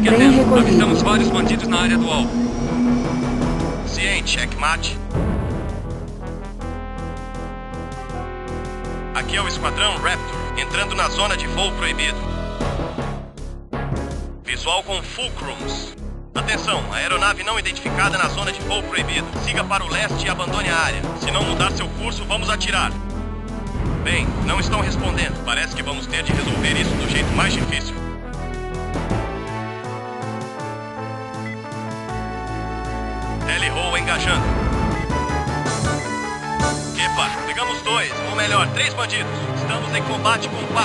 Fique Trem atento. recolhido. Avistamos vários bandidos na área do alvo. Ciente, checkmate. Aqui é o Esquadrão Raptor, entrando na zona de voo proibido. Visual com Fulcrums. Atenção, a aeronave não identificada na zona de voo proibido. Siga para o leste e abandone a área. Se não mudar seu curso, vamos atirar. Bem, não estão respondendo. Parece que vamos ter de resolver isso do jeito mais difícil. Tele-roll engajando. Epa, pegamos 2, ou melhor, 3 bandidos. Estamos em combate com 4.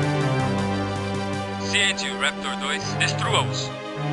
Ciente, Raptor 2. Destrua-os.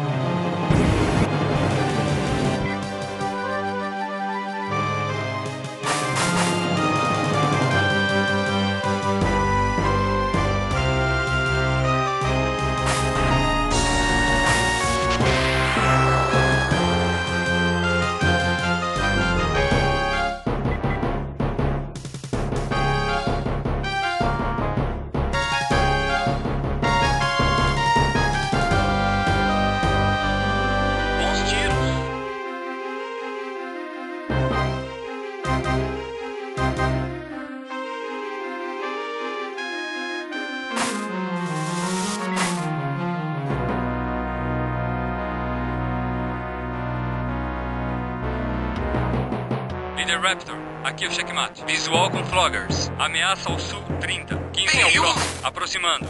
Líder Raptor, aqui é o checkmate. Visual com Floggers. Ameaça ao sul 30. 15 ao próximo. Aproximando.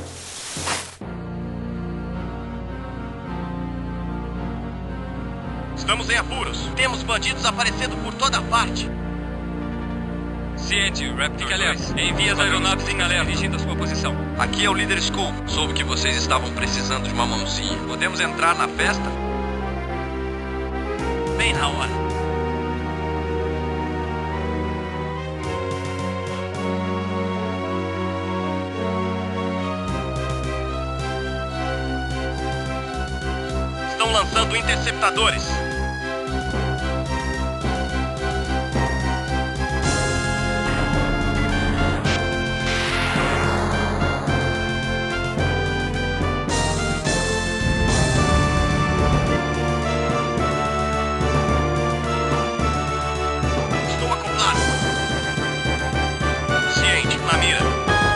Estamos em apuros. Temos bandidos aparecendo por toda parte. Ciente, Raptor 2. Envie as aeronaves em alerta, dirigindo a sua posição. Aqui é o líder Skull. Soube que vocês estavam precisando de uma mãozinha. Podemos entrar na festa? Bem na hora. Estão lançando interceptadores. Estou acoplado. Ciente, na mira.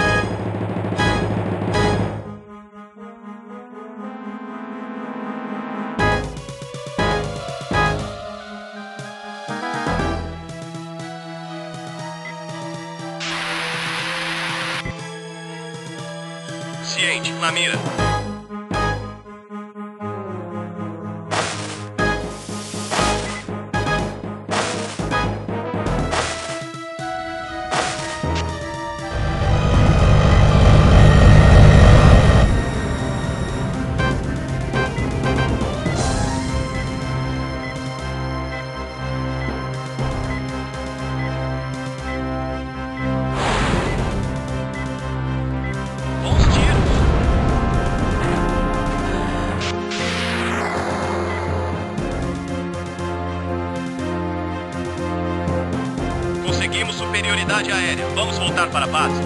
Ciente, na mira. Bons tiros. Conseguimos superioridade aérea. Vamos voltar para a base.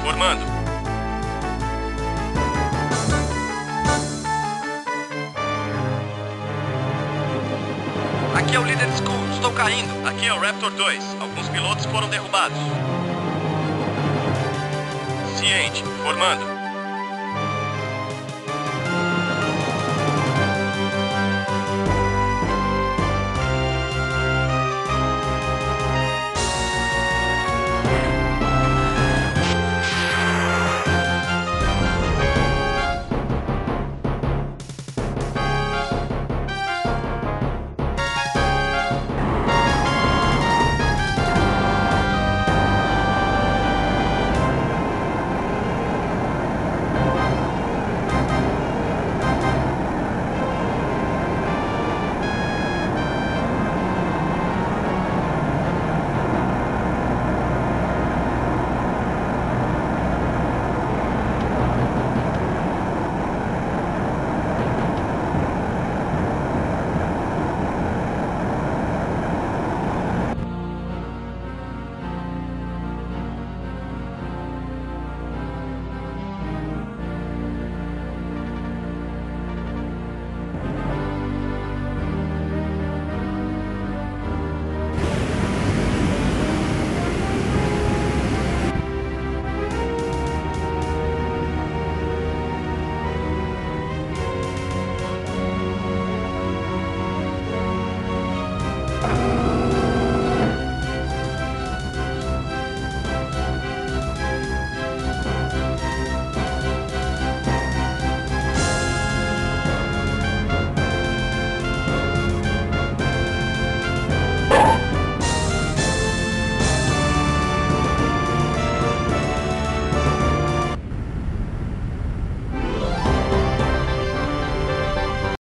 formando. Aqui é o líder Skull, estou caindo. Aqui é o Raptor 2. Alguns pilotos foram derrubados. Ciente, formando.